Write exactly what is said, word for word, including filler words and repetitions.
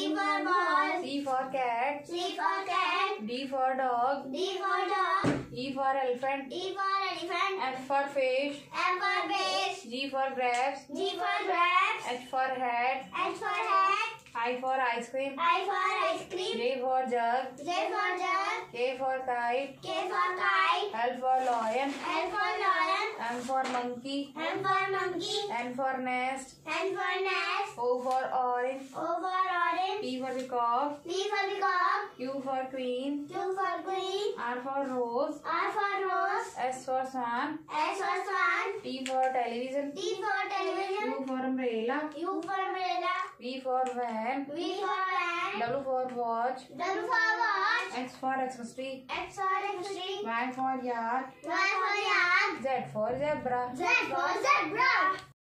for ball. C for cat. C for cat. D for dog. D for dog. E for elephant. E for elephant. F for fish. F for fish. G for grapes. G for grapes. H for hat. H for hat. I for ice cream. I for ice cream. J for jug. J for jug. K for kite. K for kite. L for lion. L for lion. M for monkey. M for monkey. N for nest. N for nest. O for orange. O for orange. P for peacock. P for peacock. Q for queen. Q for queen. R for rose. R for rose. S for swan. S for swan. T for television. T for television. U for umbrella. U for umbrella. V for van. V for van. W for watch. W for watch. X for Xmas tree. X for X-ray. Y for yard. Y for yard. Z for zebra. Z for zebra.